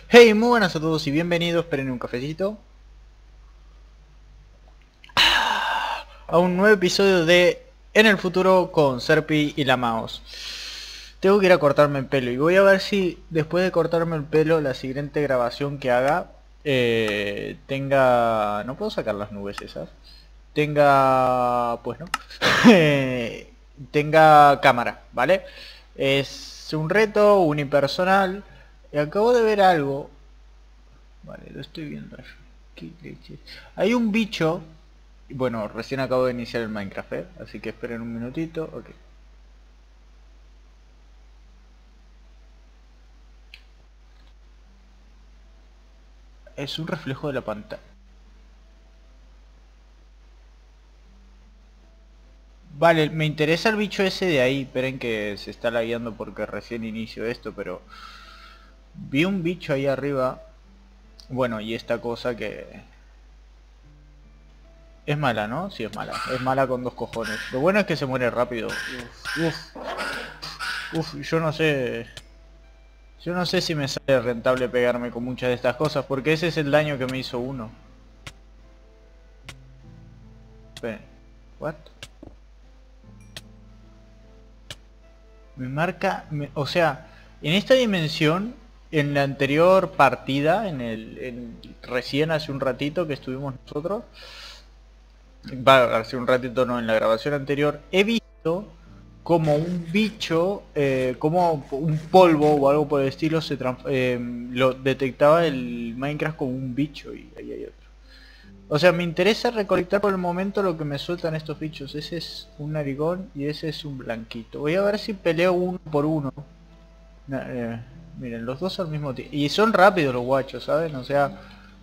Hey, muy buenas a todos y bienvenidos, esperen un cafecito, a un nuevo episodio de En el futuro con Serpi y la Mouse. Tengo que ir a cortarme el pelo y voy a ver si después de cortarme el pelo la siguiente grabación que haga tenga... No puedo sacar las nubes esas. Tenga... Pues no. Tenga cámara, ¿vale? Es un reto unipersonal. Y acabo de ver algo. Vale, lo estoy viendo. ¿Qué leche? Hay un bicho. Bueno, recién acabo de iniciar el Minecraft, ¿eh? Así que esperen un minutito. Ok. Es un reflejo de la pantalla. Vale, me interesa el bicho ese de ahí. Esperen que se está lagueando porque recién inicio esto, pero... Vi un bicho ahí arriba. Bueno, y esta cosa que... Es mala, ¿no? Sí, es mala. Es mala con dos cojones. Lo bueno es que se muere rápido. Yo no sé... Yo no sé si me sale rentable pegarme con muchas de estas cosas, porque ese es el daño que me hizo uno. Esperen. What? Me marca... o sea, en esta dimensión, en la anterior partida, recién hace un ratito que estuvimos nosotros, hace un ratito no, en la grabación anterior, he visto como un bicho, como un polvo o algo por el estilo, lo detectaba el Minecraft como un bicho y ahí hay otro. O sea, me interesa recolectar por el momento lo que me sueltan estos bichos. Ese es un narigón y ese es un blanquito. Voy a ver si peleo uno por uno. Na- eh, Miren, los dos al mismo tiempo. Y son rápidos los guachos, ¿saben? O sea,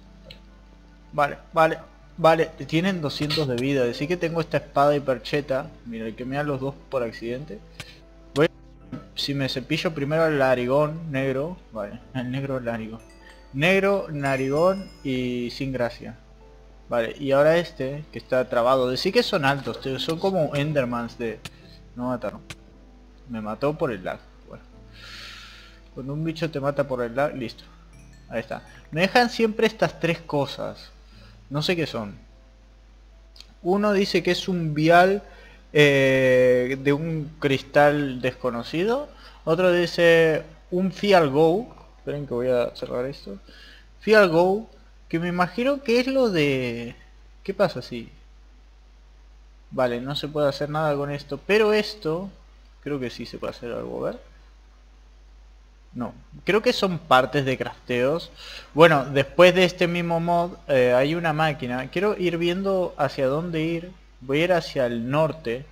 vale. Tienen 200 de vida. Decir que tengo esta espada hipercheta. Mira, el que me da los dos por accidente. Voy si me cepillo primero el narigón negro. Vale, el negro narigón. Negro, narigón y sin gracia. Vale, y ahora este, que está trabado. Decir que son altos, tío, son como Endermans de... No mataron. Me mató por el lag. Bueno, cuando un bicho te mata por el lag, listo. Ahí está. Me dejan siempre estas tres cosas. No sé qué son. Uno dice que es un vial de un cristal desconocido. Otro dice un Fial Go. Esperen que voy a cerrar esto. Fial Go, que me imagino que es lo de... ¿Qué pasa si? Vale, no se puede hacer nada con esto, pero esto... Creo que sí se puede hacer algo, a ver. No, creo que son partes de crafteos. Bueno, después de este mismo mod hay una máquina. Quiero ir viendo hacia dónde ir. Voy a ir hacia el norte.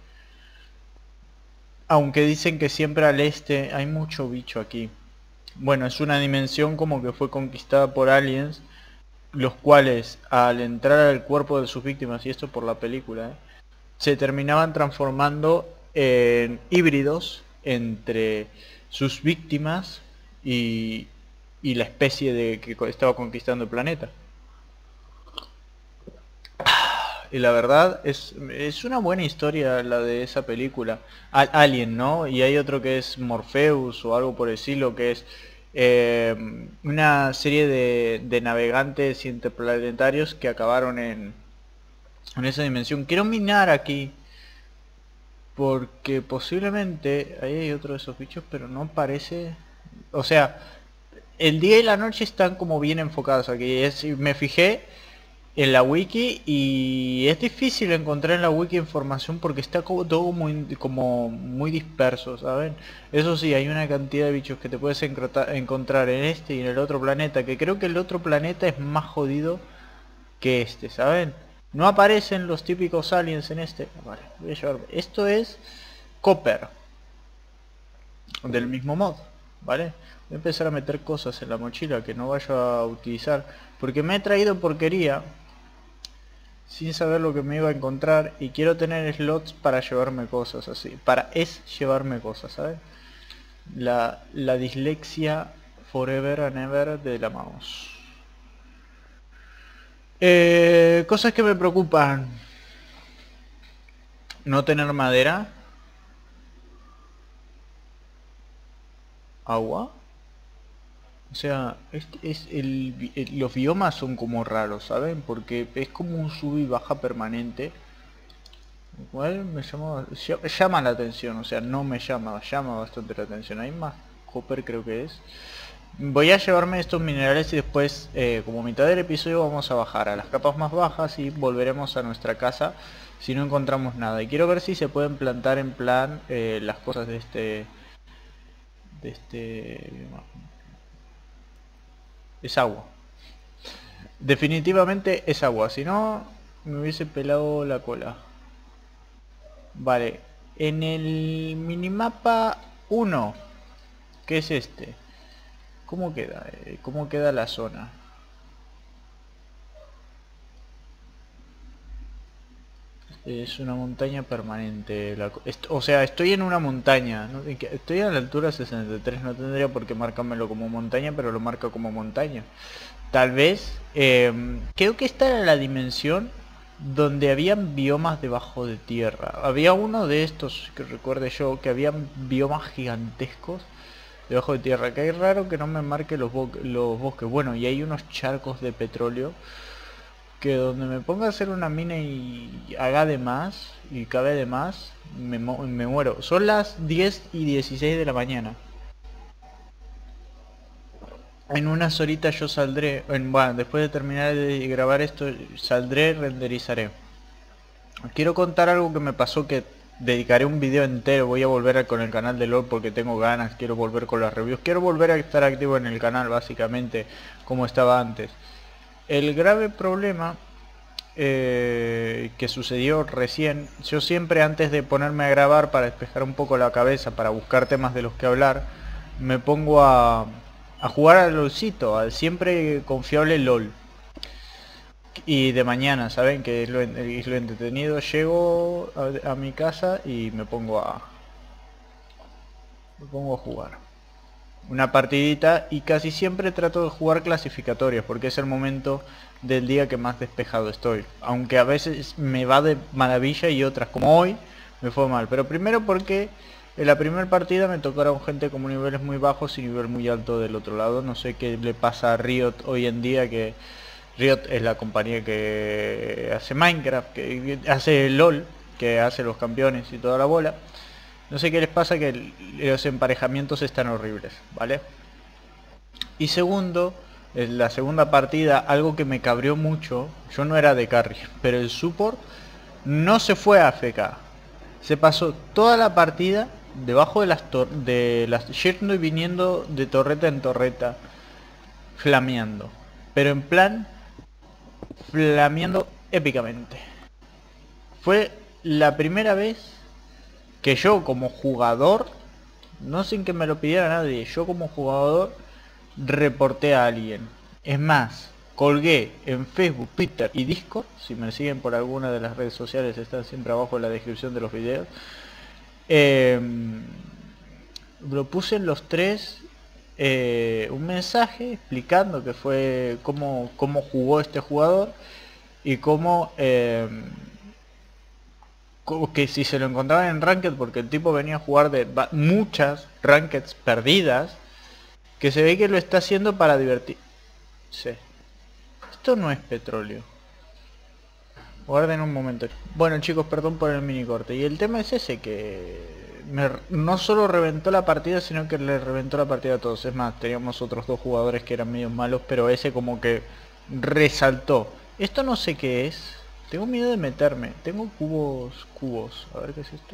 Aunque dicen que siempre al este hay mucho bicho aquí. Bueno, es una dimensión como que fue conquistada por aliens, los cuales al entrar al cuerpo de sus víctimas, y esto por la película, se terminaban transformando en híbridos entre sus víctimas y, y la especie de que estaba conquistando el planeta. Y la verdad es una buena historia la de esa película. Alien, ¿no? Y hay otro que es Morpheus o algo por el estilo, que es una serie de navegantes interplanetarios que acabaron en esa dimensión. Quiero minar aquí. Porque posiblemente ahí hay otro de esos bichos, pero no parece... O sea, el día y la noche están como bien enfocados aquí. Me fijé en la wiki y es difícil encontrar en la wiki información porque está como todo muy disperso, ¿saben? Eso sí, hay una cantidad de bichos que te puedes encontrar en este y en el otro planeta, que creo que el otro planeta es más jodido que este, ¿saben? No aparecen los típicos aliens en este. Vale, voy a llevarme. Esto es Copper, del mismo mod, ¿vale? Voy a empezar a meter cosas en la mochila que no vaya a utilizar. Porque me he traído porquería sin saber lo que me iba a encontrar. Y quiero tener slots para llevarme cosas así. Para llevarme cosas, ¿sabes? La dislexia forever and ever de la mouse. Cosas que me preocupan. No tener madera. Agua. O sea, los biomas son como raros, ¿saben? Porque es como un sub y baja permanente. Lo cual me llama la atención, o sea, no me llama bastante la atención. Hay más copper, creo que es. Voy a llevarme estos minerales y después, como mitad del episodio, vamos a bajar a las capas más bajas y volveremos a nuestra casa si no encontramos nada. Y quiero ver si se pueden plantar en plan las cosas de este... Es agua. Definitivamente es agua, si no me hubiese pelado la cola. Vale, en el minimapa 1, que es este, ¿cómo queda? ¿Cómo queda la zona? Es una montaña permanente. O sea, estoy en una montaña, ¿no? Estoy a la altura 63, no tendría por qué marcármelo como montaña, pero lo marca como montaña. Tal vez, creo que esta era la dimensión donde habían biomas debajo de tierra. Había uno de estos, que recuerde yo, que habían biomas gigantescos debajo de tierra. Que es raro que no me marque los bosques. Bueno, y hay unos charcos de petróleo que donde me ponga a hacer una mina y haga de más, y cabe de más, me muero. Son las 10:16 de la mañana. En unas horitas yo saldré, bueno, después de terminar de grabar esto, saldré, renderizaré. Quiero contar algo que me pasó, que dedicaré un video entero. Voy a volver con el canal de LOL porque tengo ganas, quiero volver con las reviews, quiero volver a estar activo en el canal básicamente como estaba antes. El grave problema que sucedió recién, yo siempre antes de ponerme a grabar para despejar un poco la cabeza, para buscar temas de los que hablar, me pongo a jugar al LOLcito, al siempre confiable LOL. Y de mañana, ¿saben? Que es lo entretenido. Llego a mi casa y me pongo a jugar una partidita, y casi siempre trato de jugar clasificatorias porque es el momento del día que más despejado estoy, aunque a veces me va de maravilla y otras, como hoy, me fue mal. Pero primero porque en la primera partida me tocaron gente como niveles muy bajos y nivel muy alto del otro lado. No sé qué le pasa a Riot hoy en día, que Riot es la compañía que hace Minecraft, que hace LOL, que hace los campeones y toda la bola. No sé qué les pasa, que los emparejamientos están horribles, ¿vale? Y segundo, en la segunda partida, algo que me cabreó mucho, yo no era de carry, pero el support no se fue a AFK. Se pasó toda la partida debajo de las yendo y viniendo de torreta en torreta, flameando. Pero en plan, flameando épicamente. Fue la primera vez que yo como jugador, no sin que me lo pidiera nadie, yo como jugador reporté a alguien. Es más, colgué en Facebook, Twitter y Discord. Si me siguen por alguna de las redes sociales, están siempre abajo en la descripción de los videos. Lo puse en los tres, un mensaje explicando que fue cómo jugó este jugador y cómo que si se lo encontraban en Ranked, porque el tipo venía a jugar de muchas Rankeds perdidas, que se ve que lo está haciendo para divertir. Sí. Esto no es petróleo. Guarden un momento. Bueno chicos, perdón por el mini corte. Y el tema es ese, que no solo reventó la partida, sino que le reventó la partida a todos. Es más, teníamos otros dos jugadores que eran medio malos, pero ese como que resaltó. Esto no sé qué es. Tengo miedo de meterme. Tengo cubos. A ver qué es esto.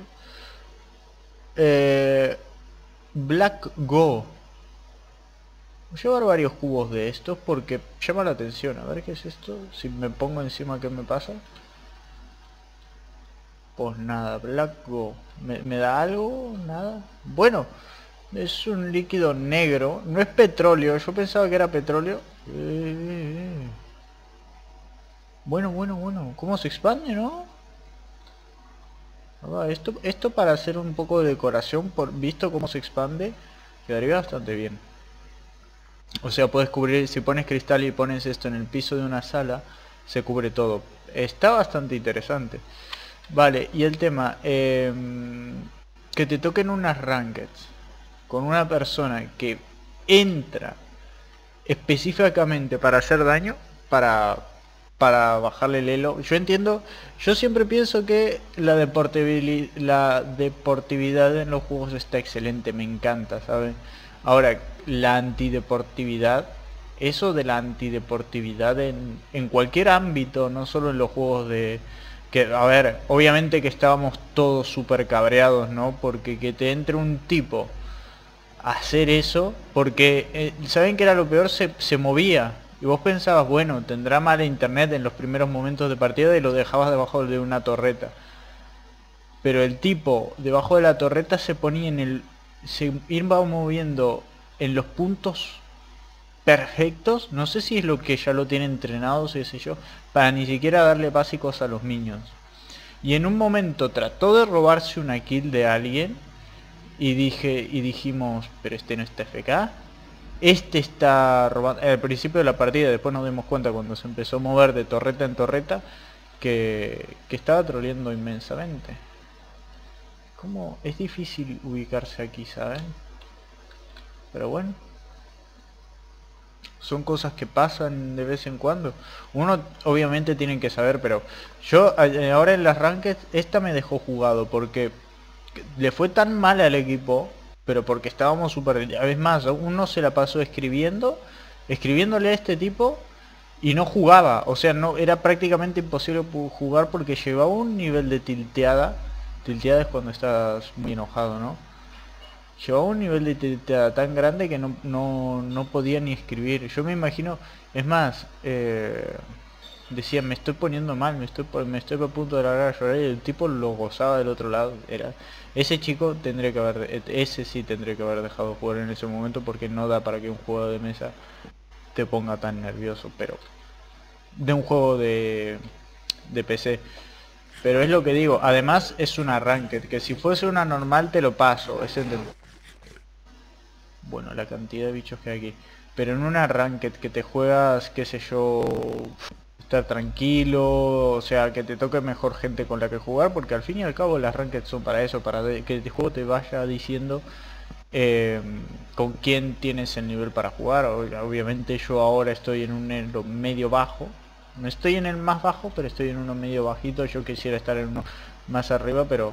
Black Go. Voy a llevar varios cubos de estos porque llama la atención. A ver qué es esto. Si me pongo encima, ¿qué me pasa? Pues nada, Black Go. ¿Me da algo? Nada. Bueno, es un líquido negro. No es petróleo. Yo pensaba que era petróleo. Bueno. ¿Cómo se expande, no? Esto para hacer un poco de decoración, visto cómo se expande, quedaría bastante bien. O sea, puedes cubrir, si pones cristal y pones esto en el piso de una sala, se cubre todo. Está bastante interesante. Vale, y el tema, que te toquen unas rankeds con una persona que entra específicamente para hacer daño, para bajarle el elo. Yo entiendo, yo siempre pienso que la deportividad en los juegos está excelente, me encanta, ¿sabes? Ahora, la antideportividad, eso de la antideportividad en cualquier ámbito, no solo en los juegos de... Que, a ver, obviamente que estábamos todos súper cabreados, ¿no? Porque que te entre un tipo a hacer eso, porque, ¿saben que era lo peor? Se movía. Y vos pensabas, bueno, tendrá mala internet en los primeros momentos de partida y lo dejabas debajo de una torreta. Pero el tipo debajo de la torreta se ponía en el... Se iba moviendo en los puntos perfectos. No sé si es lo que ya lo tiene entrenado, qué sé yo, para ni siquiera darle básicos a los niños. Y en un momento trató de robarse una kill de alguien y dijimos, pero este no está FK. Este está robando. Al principio de la partida, después nos dimos cuenta cuando se empezó a mover de torreta en torreta que estaba troleando inmensamente. Como es difícil ubicarse aquí, ¿saben? Pero bueno, son cosas que pasan de vez en cuando. Uno obviamente tiene que saber, pero yo ahora en las ranked esta me dejó jugado porque le fue tan mal al equipo, pero porque estábamos súper... Es más, uno se la pasó escribiéndole a este tipo y no jugaba. O sea, no era prácticamente imposible jugar porque llevaba un nivel de tilteada. Tilteada es cuando estás muy enojado, ¿no? Llevaba un nivel de tilteada tan grande que no podía ni escribir. Yo me imagino, es más, decía, me estoy poniendo mal, me estoy a punto de largar a llorar, y el tipo lo gozaba del otro lado. Ese chico tendría que haber, ese sí tendría que haber dejado jugar en ese momento, porque no da para que un juego de mesa te ponga tan nervioso, pero de un juego de PC. Pero es lo que digo, además es una ranked, que si fuese una normal te lo paso, bueno, la cantidad de bichos que hay aquí. Pero en una ranked que te juegas, qué sé yo, estar tranquilo, o sea, que te toque mejor gente con la que jugar, porque al fin y al cabo las rankeds son para eso, para que el juego te vaya diciendo con quién tienes el nivel para jugar. Obviamente yo ahora estoy en un elo medio bajo, no estoy en el más bajo, pero estoy en uno medio bajito. Yo quisiera estar en uno más arriba, pero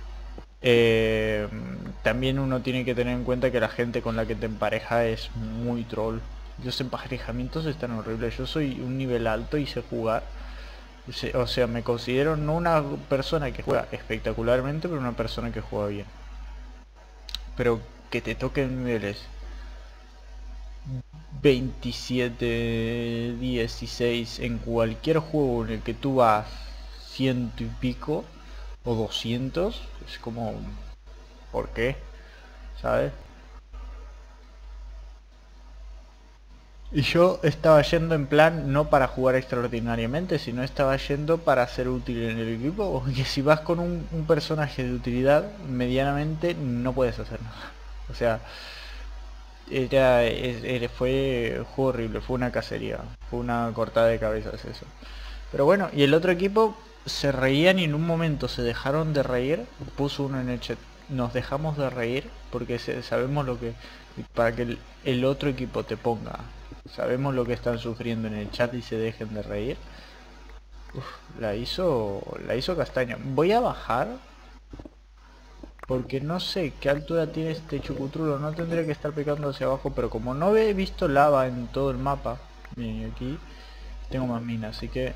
también uno tiene que tener en cuenta que la gente con la que te empareja es muy troll. Los emparejamientos están horribles. Yo soy un nivel alto y sé jugar. O sea, me considero no una persona que juega espectacularmente, pero una persona que juega bien. Pero que te toquen niveles 27, 16 en cualquier juego en el que tú vas ciento y pico o 200, es como, ¿por qué? ¿Sabes? Y yo estaba yendo en plan no para jugar extraordinariamente, sino estaba yendo para ser útil en el equipo, porque si vas con un personaje de utilidad medianamente no puedes hacer nada. O sea, fue horrible, fue una cacería, fue una cortada de cabezas eso. Pero bueno, y el otro equipo se reían y en un momento se dejaron de reír. Puso uno en el chat, nos dejamos de reír porque sabemos lo que... Para que el otro equipo te ponga, sabemos lo que están sufriendo en el chat y se dejen de reír. Uf, la hizo castaña. Voy a bajar porque no sé qué altura tiene este chucutrulo. No tendría que estar picando hacia abajo, pero como no he visto lava en todo el mapa, miren, aquí tengo más minas, así que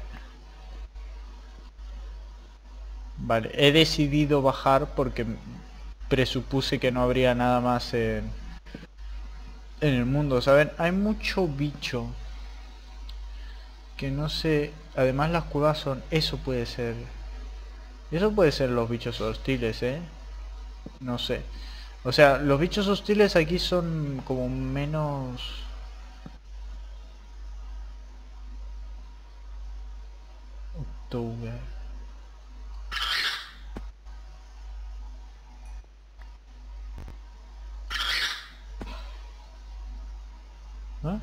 vale, he decidido bajar porque presupuse que no habría nada más en el mundo, ¿saben? Hay mucho bicho que no sé. Además las cuevas son... Eso puede ser los bichos hostiles, no sé. O sea, los bichos hostiles aquí son como menos... Octubre. ¿Ah?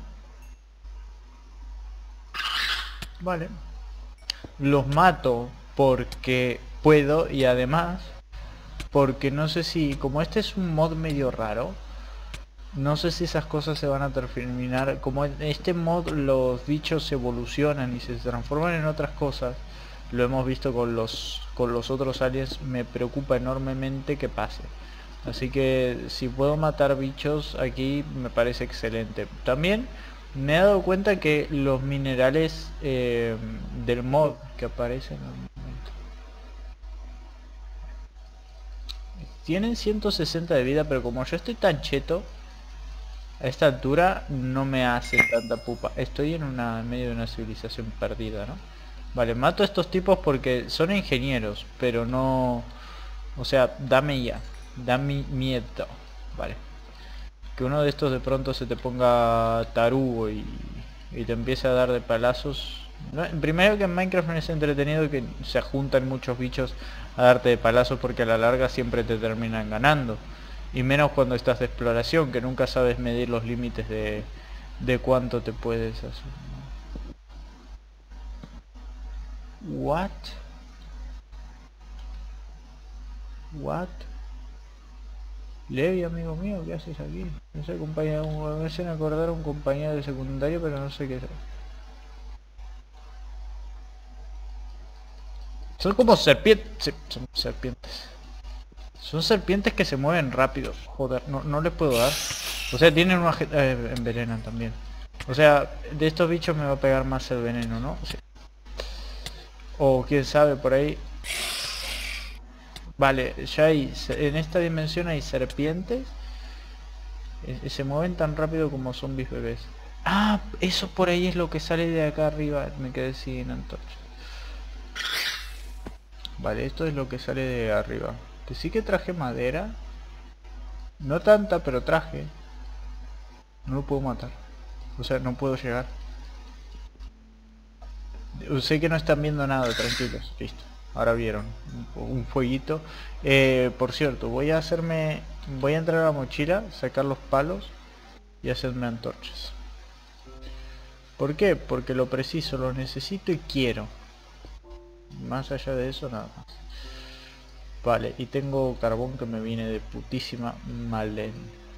Vale. Los mato porque puedo y además porque no sé si... Como este es un mod medio raro, No sé si esas cosas se van a terminar. Como en este mod los bichos evolucionan y se transforman en otras cosas. Lo hemos visto con los otros aliens. Me preocupa enormemente que pase. Así que si puedo matar bichos aquí me parece excelente. También me he dado cuenta que los minerales del mod que aparecen al momento tienen 160 de vida, pero como yo estoy tan cheto, a esta altura no me hace tanta pupa. Estoy en medio de una civilización perdida, ¿no? Vale, mato a estos tipos porque son ingenieros, pero no... O sea, dame ya. Dame miedo. Vale. Que uno de estos de pronto se te ponga tarugo y te empiece a dar de palazos. No, primero que en Minecraft no es entretenido que se juntan muchos bichos a darte de palazos porque a la larga siempre te terminan ganando. Y menos cuando estás de exploración, que nunca sabes medir los límites de cuánto te puedes hacer. What? What? Levi, amigo mío, ¿qué haces aquí? No sé, compañero, me hacen acordar a un compañero de secundario, pero no sé qué es. Son como serpientes. Son serpientes. Son serpientes que se mueven rápido. Joder, no les puedo dar. O sea, tienen una... envenenan también. O sea, de estos bichos me va a pegar más el veneno, ¿no? Sí. O quién sabe, por ahí. Vale, ya hay... En esta dimensión hay serpientes. Se mueven tan rápido como zombies bebés. Ah, eso por ahí es lo que sale de acá arriba. Me quedé sin antorcha. Vale, esto es lo que sale de arriba. Que sí que traje madera. No tanta, pero traje. No lo puedo matar. O sea, no puedo llegar. Sé que no están viendo nada, tranquilos. Listo. Ahora vieron. Un fueguito. Por cierto, voy a hacerme... Voy a entrar a la mochila, sacar los palos y hacerme antorchas. ¿Por qué? Porque lo preciso, lo necesito y quiero. Más allá de eso, nada más. Vale, y tengo carbón que me viene de putísima madre.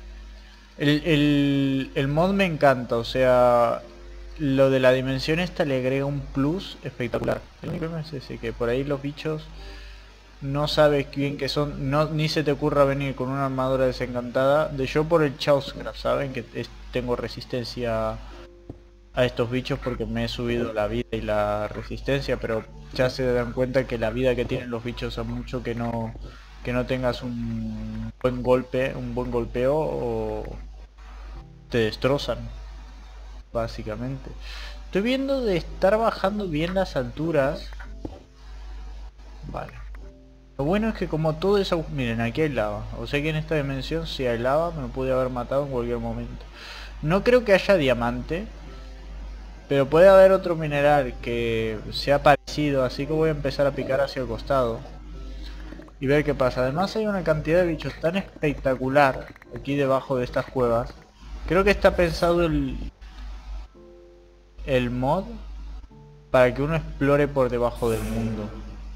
El mod me encanta, o sea, lo de la dimensión esta le agrega un plus espectacular. El único problema es ese, que por ahí los bichos no sabes bien que son, no, ni se te ocurra venir con una armadura desencantada. De yo por el Chaoscraft, saben que tengo resistencia a estos bichos porque me he subido la vida y la resistencia, pero ya se dan cuenta que la vida que tienen los bichos a mucho que no tengas un buen golpeo o te destrozan básicamente. Estoy viendo de estar bajando bien las alturas. Vale. Lo bueno es que como todo eso... Miren, aquí hay lava. O sea que en esta dimensión si hay lava me lo pude haber matado en cualquier momento. No creo que haya diamante. Pero puede haber otro mineral que sea parecido, así que voy a empezar a picar hacia el costado y ver qué pasa. Además hay una cantidad de bichos tan espectacular aquí debajo de estas cuevas. Creo que está pensado el mod para que uno explore por debajo del mundo.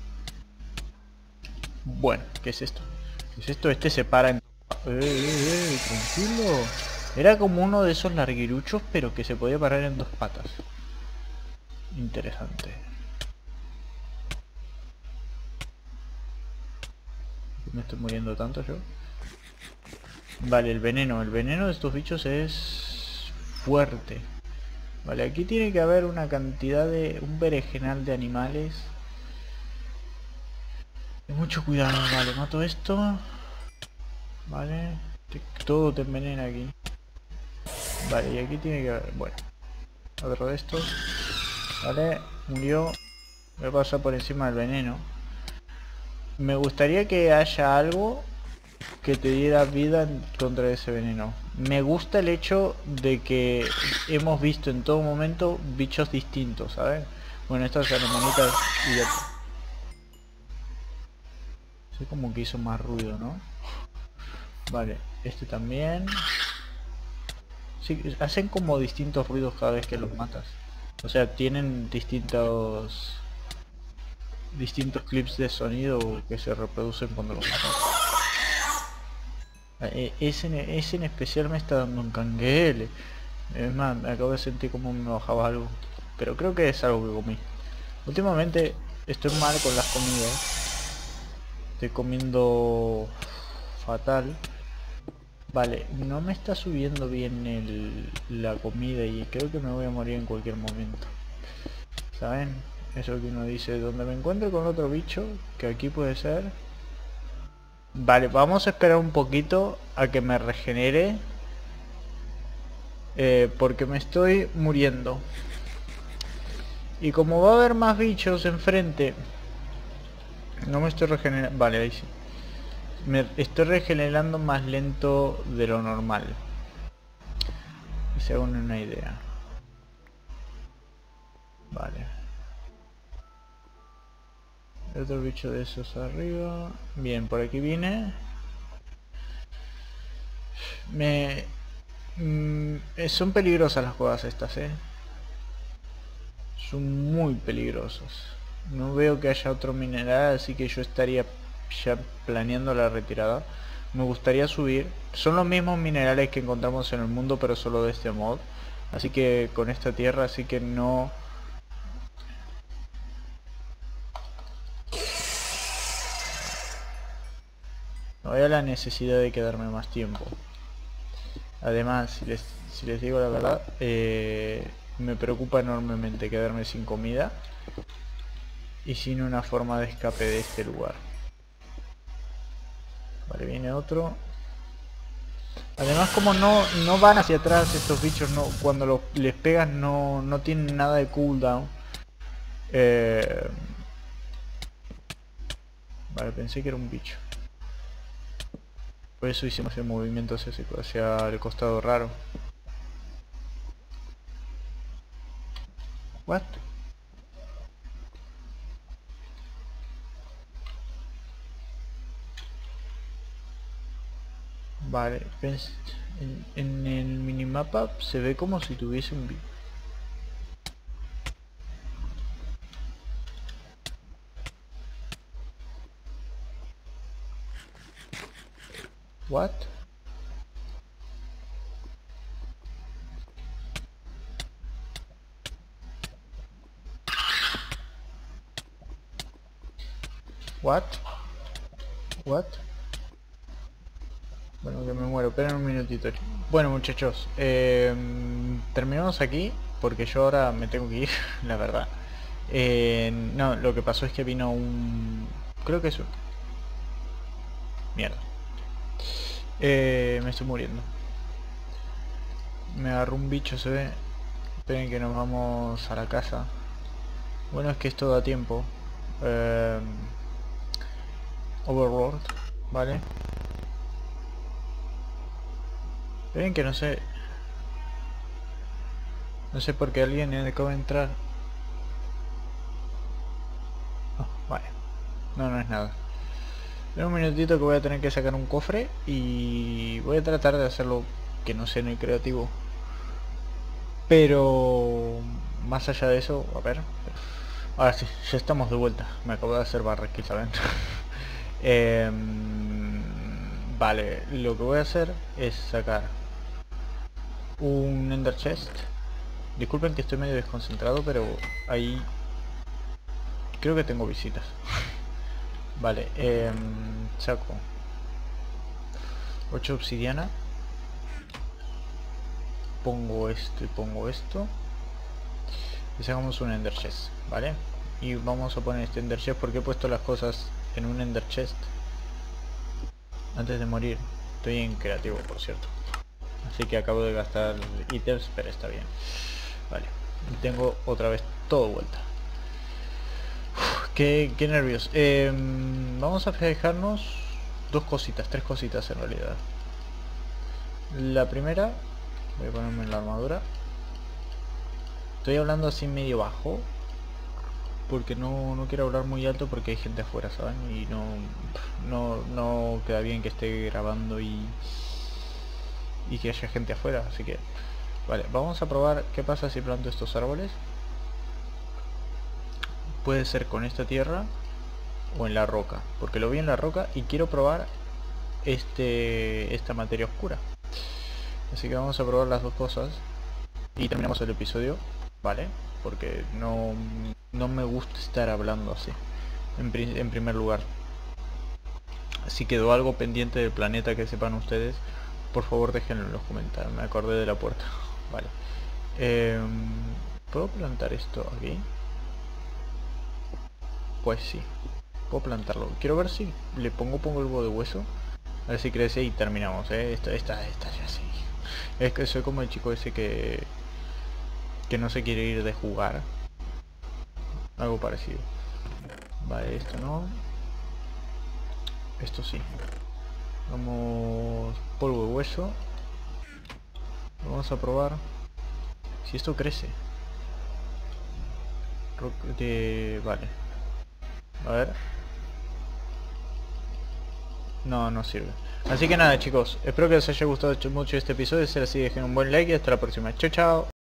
Bueno, ¿qué es esto? ¿Qué es esto? Este se para en... tranquilo. Era como uno de esos larguiruchos, pero que se podía parar en dos patas. Interesante. Me estoy muriendo tanto yo. Vale, el veneno. El veneno de estos bichos es fuerte. Vale, aquí tiene que haber una cantidad de... un berenjenal de animales. Mucho cuidado. Vale, mato esto. Vale. Todo te envenena aquí. Vale, y aquí tiene que haber... bueno. Otro de estos. Vale, murió. Voy a pasar por encima del veneno. Me gustaría que haya algo que te diera vida contra ese veneno. Me gusta el hecho de que hemos visto en todo momento bichos distintos, ¿sabes? Bueno, estas anemonitas y ya... sé como que hizo más ruido, ¿no? Vale, este también. Sí, hacen como distintos ruidos cada vez que los matas. O sea, tienen distintos clips de sonido que se reproducen cuando los matas. Ese en especial me está dando un canguele. Es más, me acabo de sentir como me bajaba algo. Pero creo que es algo que comí. Últimamente estoy mal con las comidas. Estoy comiendo fatal. Vale, no me está subiendo bien la comida y creo que me voy a morir en cualquier momento. ¿Saben? Eso que uno dice, donde me encuentre con otro bicho, que aquí puede ser. Vale, vamos a esperar un poquito a que me regenere. Porque me estoy muriendo. Y como va a haber más bichos enfrente, no me estoy regenerando. Vale, ahí sí. Me estoy regenerando más lento de lo normal. Que se hagan una idea. Vale. Otro bicho de esos arriba. Bien, por aquí viene. Son peligrosas las cuevas estas, son muy peligrosos. No veo que haya otro mineral, así que yo estaría ya planeando la retirada. Me gustaría subir. Son los mismos minerales que encontramos en el mundo, pero solo de este mod. Así que con esta tierra, así que no... No veo la necesidad de quedarme más tiempo. Además, si les digo la verdad, me preocupa enormemente quedarme sin comida y sin una forma de escape de este lugar. Vale, viene otro. Además, como no van hacia atrás estos bichos, no, cuando les pegas no tienen nada de cooldown. Vale, pensé que era un bicho. Por eso hicimos el movimiento hacia el costado raro. What? Vale, en el minimapa se ve como si tuviese un bicho. What? What? What? Bueno, que me muero, esperen un minutito. Bueno, muchachos, terminamos aquí porque yo ahora me tengo que ir, la verdad. No, lo que pasó es que vino un... Creo que es un... Mierda. Me estoy muriendo. Me agarró un bicho, se ve. Esperen que nos vamos a la casa. Bueno, es que esto da tiempo. Overworld, ¿vale? Esperen que no sé... No sé por qué alguien acaba de entrar. Oh, vale. No es nada. En un minutito que voy a tener que sacar un cofre y voy a tratar de hacerlo que no sea en el creativo. Pero más allá de eso, a ver. Ahora sí, ya estamos de vuelta. Me acabo de hacer barra aquí, ¿saben? Vale, lo que voy a hacer es sacar un Ender Chest. Disculpen que estoy medio desconcentrado, pero ahí creo que tengo visitas. Vale, saco 8 obsidiana, pongo esto y pongo esto y sacamos un Ender Chest, ¿vale? Y vamos a poner este Ender Chest porque he puesto las cosas en un Ender Chest antes de morir. Estoy en creativo, por cierto, así que acabo de gastar ítems, pero está bien. Vale, y tengo otra vez todo vuelta. Qué nervios. Vamos a fijarnos tres cositas en realidad. La primera, voy a ponerme en la armadura. Estoy hablando así medio bajo porque no quiero hablar muy alto porque hay gente afuera, ¿saben? Y no queda bien que esté grabando y que haya gente afuera, así que vale, vamos a probar qué pasa si planto estos árboles. Puede ser con esta tierra o en la roca, porque lo vi en la roca y quiero probar esta materia oscura. Así que vamos a probar las dos cosas y terminamos el episodio, ¿vale? Porque no me gusta estar hablando así, en primer lugar. Si quedó algo pendiente del planeta que sepan ustedes, por favor déjenlo en los comentarios. Me acordé de la puerta. Vale. ¿Puedo plantar esto aquí? Pues sí, puedo plantarlo. Quiero ver si le pongo polvo de hueso, a ver si crece y terminamos, esta ya sí. Es que soy como el chico ese que no se quiere ir de jugar. Algo parecido. Vale, esto no. Esto sí. Vamos, polvo de hueso. Vamos a probar si esto crece. Vale. A ver. No sirve. Así que nada, chicos, espero que les haya gustado mucho este episodio. Si es así, dejen un buen like y hasta la próxima. Chao, chao.